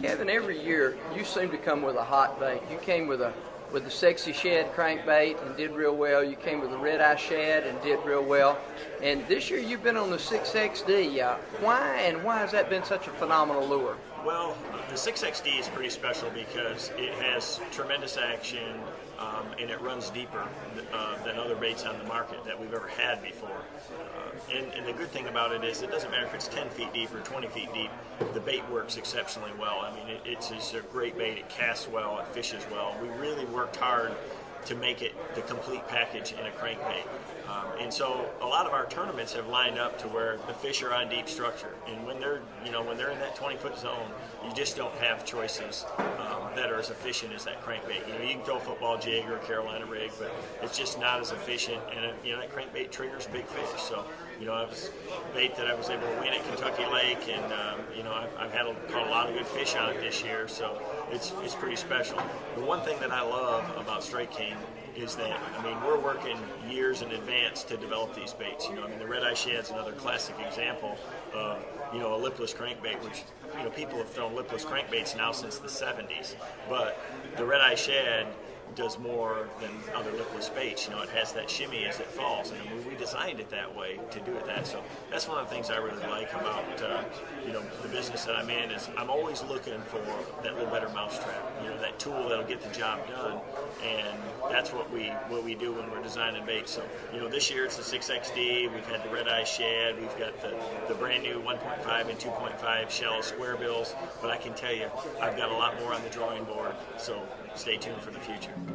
Kevin, every year you seem to come with a hot bait. You came with the Sexy Shad crankbait and did real well. You came with the Red Eye Shad and did real well. And this year you've been on the 6XD. Why has that been such a phenomenal lure? Well, the 6XD is pretty special because it has tremendous action and it runs deeper than other baits on the market that we've ever had before. And the good thing about it is it doesn't matter if it's 10 feet deep or 20 feet deep, the bait works exceptionally well. I mean, it's a great bait. It casts well, it fishes well. We really worked hard to make it the complete package in a crankbait. And so a lot of our tournaments have lined up to where the fish are on deep structure. And when they're in that 20-foot zone, you just don't have choices that are as efficient as that crankbait. You can throw a football jig or a Carolina rig, but it's just not as efficient. And that crankbait triggers big fish. So it was bait that I was able to win at Kentucky Lake, and I've caught a lot of good fish on it this year. So it's pretty special. The one thing that I love about Strike King is that, we're working years in advance to develop these baits. The Red Eye Shad's another classic example of, a lipless crankbait, which, people have thrown lipless crankbaits now since the 70s. But the Red Eye Shad does more than other lipless baits. It has that shimmy as it falls, and we designed it that way to do it that. So that's one of the things I really like about the business that I'm in, is I'm always looking for that little better mousetrap, that tool that'll get the job done, and that's what we do when we're designing baits. So this year it's the 6XD. We've had the Red Eye Shad. We've got the brand new 1.5 and 2.5 shell square bills. But I can tell you, I've got a lot more on the drawing board. So stay tuned for the future.